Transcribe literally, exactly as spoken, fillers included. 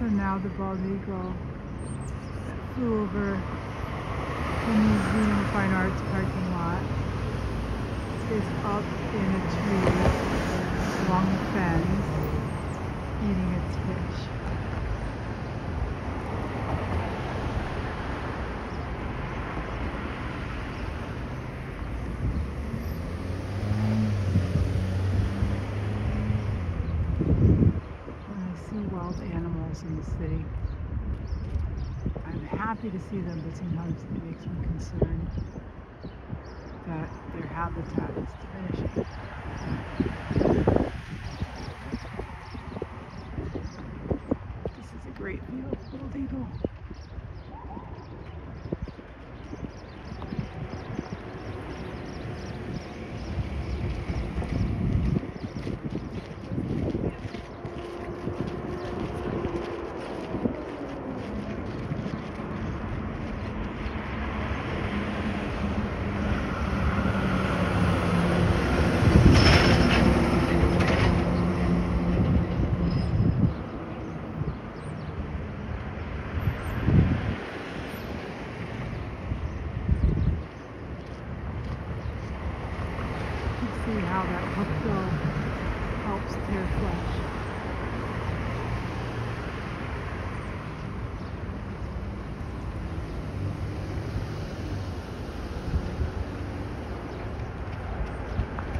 So now the bald eagle that flew over the Museum of Fine Arts parking lot is up in a tree along the fence eating its fish. When I see wild animals in the city, I'm happy to see them, but sometimes it makes me concerned that their habitat is diminishing. This is a great view of bald eagle.